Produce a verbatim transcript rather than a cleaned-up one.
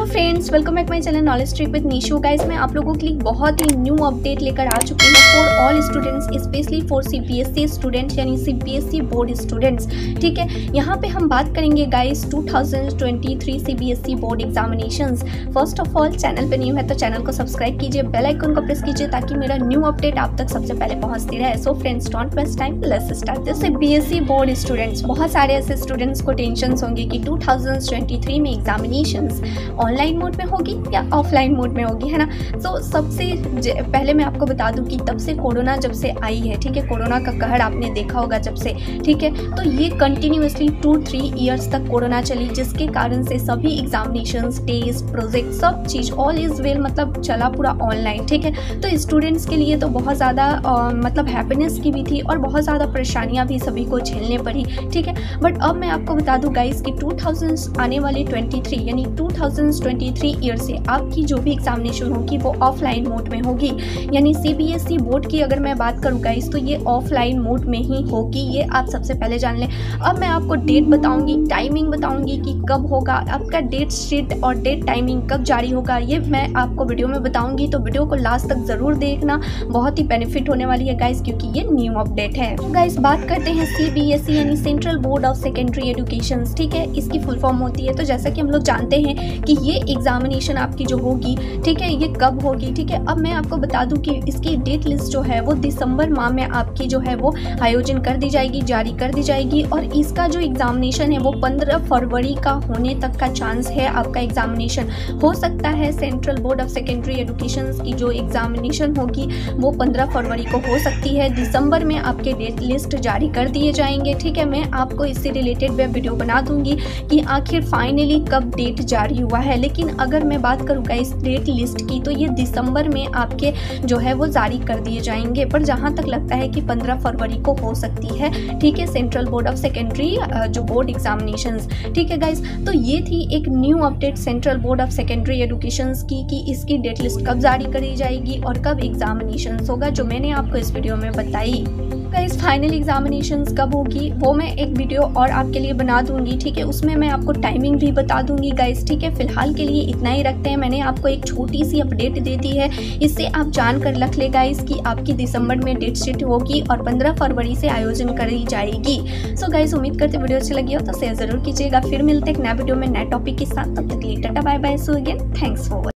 Hello friends, welcome back my channel knowledge trick with Nishu. Guys, मैं आप लोगों के लिए बहुत ही न्यू अपडेट लेकर आ चुकी हूँ for all students, specially for CBSE students यानी सीबीएसई बोर्ड स्टूडेंट्स। ठीक है, यहाँ पे हम बात करेंगे guys two thousand twenty three CBSE board examinations. First of all, channel पे न्यू है तो चैनल को सब्सक्राइब कीजिए, बेल आइकन को प्रेस कीजिए ताकि मेरा न्यू अपडेट आप तक सबसे पहले पहुँचती रहे। So friends, don't waste time, let's start. तो सीबीएसई बोर्ड स्टूडेंट्स, बहुत सारे ऐसे स्टूडेंट्स को टेंशन होंगे कि टू थाउजेंड ट्वेंटी थ्री में एग्जामिनेशंस ऑनलाइन मोड में होगी या ऑफलाइन मोड में होगी, है ना। तो सबसे पहले मैं आपको बता दूं कि तब से कोरोना जब से आई है, ठीक है, कोरोना का कहर आपने देखा होगा जब से, ठीक है, तो ये कंटिन्यूअसली टू थ्री इयर्स तक कोरोना चली, जिसके कारण से सभी एग्जामिनेशंस, टेस्ट, प्रोजेक्ट, सब चीज़ ऑल इज़ वेल मतलब चला पूरा ऑनलाइन। ठीक है, तो स्टूडेंट्स के लिए तो बहुत ज़्यादा मतलब हैप्पीनेस की भी थी और बहुत ज़्यादा परेशानियाँ भी सभी को झेलने पड़ी। ठीक है, बट अब मैं आपको बता दूँ गाइस कि टू थाउजेंड आने वाले ट्वेंटी थ्री यानी two thousand twenty three year से आपकी जो भी एग्जामिनेशन होगी वो ऑफलाइन मोड में होगी। यानी सीबीएसई बोर्ड की अगर मैं बात करूँ गाइस तो ये ऑफलाइन मोड में ही होगी, ये आप सबसे पहले जान लें। अब मैं आपको डेट बताऊंगी, टाइमिंग बताऊंगी कि कब होगा, आपका डेट शीट और डेट टाइमिंग कब जारी होगा, ये मैं आपको वीडियो में बताऊंगी। तो वीडियो को लास्ट तक ज़रूर देखना, बहुत ही बेनिफिट होने वाली है गाइस, क्योंकि ये न्यू अपडेट है। गाइस, बात करते हैं सीबीएसई यानी central board of secondary education. ठीक है, इसकी फुल फॉर्म होती है। तो जैसा कि हम लोग जानते हैं कि ये एग्जामिनेशन आपकी जो होगी, ठीक है, ये कब होगी। ठीक है, अब मैं आपको बता दूं कि इसकी डेट लिस्ट जो है वो दिसंबर माह में आपकी जो है वो आयोजन कर दी जाएगी, जारी कर दी जाएगी। और इसका जो एग्जामिनेशन है वो पंद्रह फरवरी का होने तक का चांस है। आपका एग्जामिनेशन हो सकता है central board of secondary education की जो एग्जामिनेशन होगी वो पंद्रह फरवरी को हो सकती है। दिसंबर में आपके डेट लिस्ट जारी कर दिए जाएंगे। ठीक है, मैं आपको इससे रिलेटेड वेब वीडियो बना दूंगी कि आखिर फाइनली कब डेट जारी हुआ है। लेकिन अगर मैं बात करूँ इस डेट लिस्ट की तो ये दिसंबर में आपके जो है वो जारी कर दिए जाएंगे, पर जहाँ तक लगता है कि पंद्रह फरवरी को हो सकती है। ठीक है, सेंट्रल बोर्ड ऑफ सेकेंडरी जो बोर्ड एग्जामिनेशंस। ठीक है गाइस, तो ये थी एक new update central board of secondary educations की कि इसकी डेट लिस्ट कब जारी करी जाएगी और कब एग्जामिनेशंस होगा, जो मैंने आपको इस वीडियो में बताई। गाइस, फाइनल एग्जामिनेशंस कब होगी वो मैं एक वीडियो और आपके लिए बना दूंगी। ठीक है, उसमें मैं आपको टाइमिंग भी बता दूंगी गाइस। ठीक है, फिलहाल के लिए इतना ही रखते हैं। मैंने आपको एक छोटी सी अपडेट दे दी है, इससे आप जान कर रख ले गाइस कि आपकी दिसंबर में डेट शीट होगी और पंद्रह फरवरी से आयोजन करी जाएगी। सो गाइस, उम्मीद करते वीडियो अच्छी लगी हो तो शेयर जरूर कीजिएगा। फिर मिलते हैं एक नया वीडियो में नए टॉपिक के साथ। तब तक के लिए tata bye bye, so again, thanks for